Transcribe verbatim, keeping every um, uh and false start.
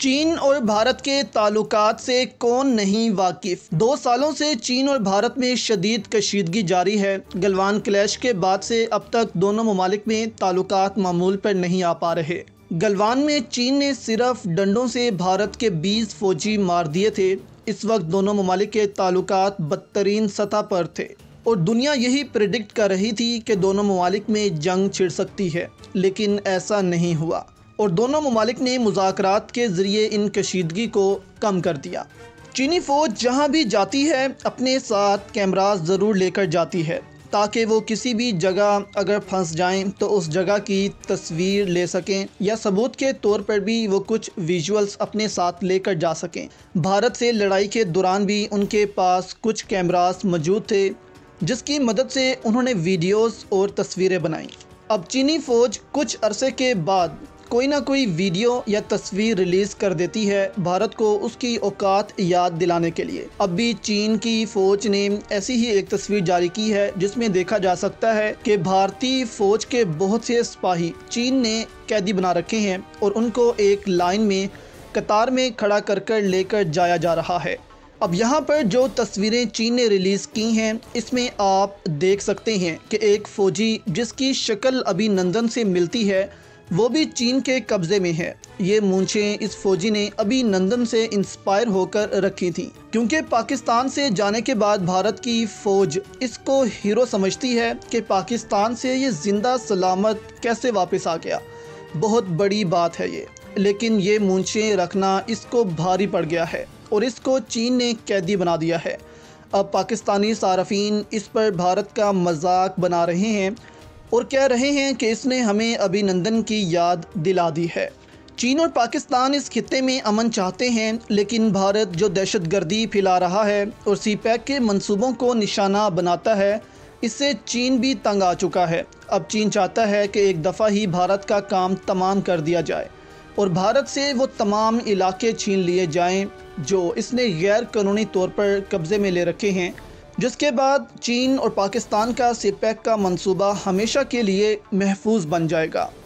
चीन और भारत के ताल्लुकात से कौन नहीं वाकिफ। दो सालों से चीन और भारत में शदीद कशीदगी जारी है। गलवान क्लैश के बाद से अब तक दोनों ममालिक में ताल्लुकात मामूल पर नहीं आ पा रहे। गलवान में चीन ने सिर्फ डंडों से भारत के बीस फौजी मार दिए थे। इस वक्त दोनों ममालिक के ताल्लुकात बदतरीन सतह पर थे और दुनिया यही प्रिडिक्ट कर रही थी कि दोनों ममालिक में जंग छिड़ सकती है, लेकिन ऐसा नहीं हुआ और दोनों ममालिक ने मुज़ाकरात के ज़रिए इन कशीदगी को कम कर दिया। चीनी फ़ौज जहाँ भी जाती है अपने साथ कैमरास ज़रूर लेकर जाती है ताकि वो किसी भी जगह अगर फंस जाएं तो उस जगह की तस्वीर ले सकें या सबूत के तौर पर भी वो कुछ विजुअल्स अपने साथ लेकर जा सकें। भारत से लड़ाई के दौरान भी उनके पास कुछ कैमरास मौजूद थे जिसकी मदद से उन्होंने वीडियोस और तस्वीरें बनाईं। अब चीनी फ़ौज कुछ अरसे के बाद कोई ना कोई वीडियो या तस्वीर रिलीज़ कर देती है भारत को उसकी औकात याद दिलाने के लिए। अब भी चीन की फ़ौज ने ऐसी ही एक तस्वीर जारी की है जिसमें देखा जा सकता है कि भारतीय फ़ौज के बहुत से सिपाही चीन ने कैदी बना रखे हैं और उनको एक लाइन में कतार में खड़ा कर कर लेकर जाया जा रहा है। अब यहाँ पर जो तस्वीरें चीन ने रिलीज़ की हैं इसमें आप देख सकते हैं कि एक फ़ौजी जिसकी शक्ल अभिनंदन से मिलती है वो भी चीन के कब्ज़े में है। ये मूंछें इस फ़ौजी ने अभिनंदन से इंस्पायर होकर रखी थी क्योंकि पाकिस्तान से जाने के बाद भारत की फ़ौज इसको हीरो समझती है कि पाकिस्तान से ये ज़िंदा सलामत कैसे वापस आ गया। बहुत बड़ी बात है ये, लेकिन ये मूंछें रखना इसको भारी पड़ गया है और इसको चीन ने कैदी बना दिया है। अब पाकिस्तानी सारफीन इस पर भारत का मजाक बना रहे हैं और कह रहे हैं कि इसने हमें अभिनंदन की याद दिला दी है। चीन और पाकिस्तान इस खित्ते में अमन चाहते हैं, लेकिन भारत जो दहशतगर्दी फैला रहा है और सी पैक के मंसूबों को निशाना बनाता है, इससे चीन भी तंग आ चुका है। अब चीन चाहता है कि एक दफ़ा ही भारत का काम तमाम कर दिया जाए और भारत से वो तमाम इलाके छीन लिए जाएं जो इसने गैर कानूनी तौर पर कब्ज़े में ले रखे हैं, जिसके बाद चीन और पाकिस्तान का सी पैक का मंसूबा हमेशा के लिए महफूज बन जाएगा।